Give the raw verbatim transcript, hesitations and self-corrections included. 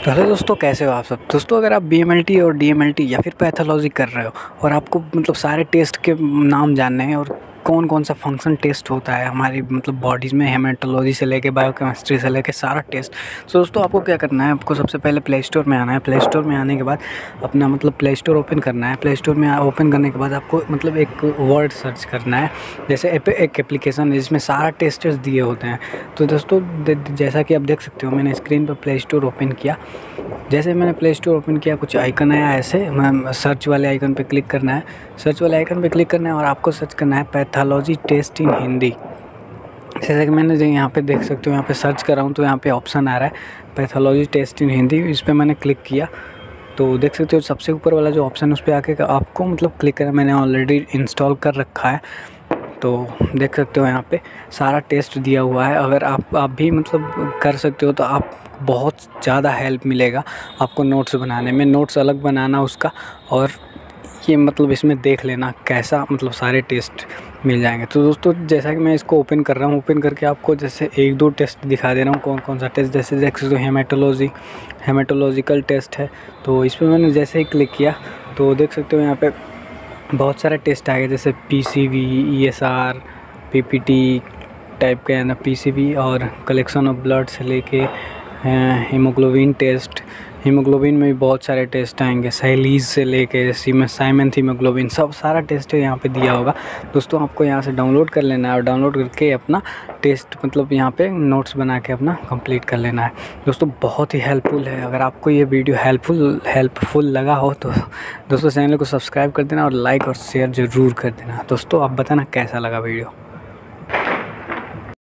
तो हेलो दोस्तों, कैसे हो आप सब। दोस्तों, अगर आप बी एम एल टी और डी एम एल टी या फिर पैथोलॉजी कर रहे हो और आपको मतलब सारे टेस्ट के नाम जानने हैं और कौन कौन सा फंक्शन टेस्ट होता है हमारी मतलब बॉडीज़ में, हेमेटोलॉजी से लेके बायोकेमिस्ट्री से लेके सारा टेस्ट। सो दोस्तों, आपको क्या करना है, आपको सबसे पहले प्ले स्टोर में आना है। प्ले स्टोर में आने के बाद अपना मतलब प्ले स्टोर ओपन करना है। प्ले स्टोर में ओपन करने के बाद आपको मतलब एक वर्ड सर्च करना है। जैसे एक एप्लीकेशन है जिसमें सारा टेस्टर्स दिए होते हैं। तो दोस्तों, जैसा कि आप देख सकते हो, मैंने स्क्रीन पर प्ले स्टोर ओपन किया। जैसे मैंने प्ले स्टोर ओपन किया, कुछ आइकन आया ऐसे, मैं सर्च वाले आइकन पे क्लिक करना है। सर्च वाले आइकन पे क्लिक करना है और आपको सर्च करना है पैथोलॉजी टेस्ट इन हिंदी। जैसे कि मैंने जो यहाँ पे देख सकते हो, यहाँ पे सर्च कर रहा हूँ तो यहाँ पे ऑप्शन आ रहा है पैथोलॉजी टेस्ट इन हिंदी। इस पर मैंने क्लिक किया तो देख सकते हो सबसे ऊपर वाला जो ऑप्शन है उस पर आके आपको मतलब क्लिक करना। मैंने ऑलरेडी इंस्टॉल कर रखा है तो देख सकते हो यहाँ पे सारा टेस्ट दिया हुआ है। अगर आप आप भी मतलब कर सकते हो तो आप बहुत ज़्यादा हेल्प मिलेगा आपको नोट्स बनाने में। नोट्स अलग बनाना उसका, और ये मतलब इसमें देख लेना कैसा मतलब सारे टेस्ट मिल जाएंगे। तो दोस्तों, जैसा कि मैं इसको ओपन कर रहा हूँ, ओपन करके आपको जैसे एक दो टेस्ट दिखा दे रहा हूँ कौन कौन सा टेस्ट। जैसे देख सकते हो हेमेटोलॉजी हेमेटोलॉजिकल टेस्ट है। तो इस पर मैंने जैसे ही क्लिक किया तो देख सकते हो यहाँ पे बहुत सारे टेस्ट आ गए, जैसे P C V, E S R, P P T type के है ना, पी सी वी और कलेक्शन ऑफ ब्लड से लेके हीमोग्लोबिन टेस्ट। हीमोग्लोबिन में भी बहुत सारे टेस्ट आएंगे, सैलीज से लेके सीमें साइमन हीमोग्लोबिन, सब सारा टेस्ट यहाँ पे दिया होगा। दोस्तों, आपको यहाँ से डाउनलोड कर लेना है और डाउनलोड करके अपना टेस्ट मतलब यहाँ पे नोट्स बना के अपना कंप्लीट कर लेना है। दोस्तों, बहुत ही हेल्पफुल है। अगर आपको ये वीडियो हेल्पफुल हेल्पफुल लगा हो तो दोस्तों चैनल को सब्सक्राइब कर देना और लाइक और शेयर ज़रूर कर देना। दोस्तों, आप बताना कैसा लगा वीडियो।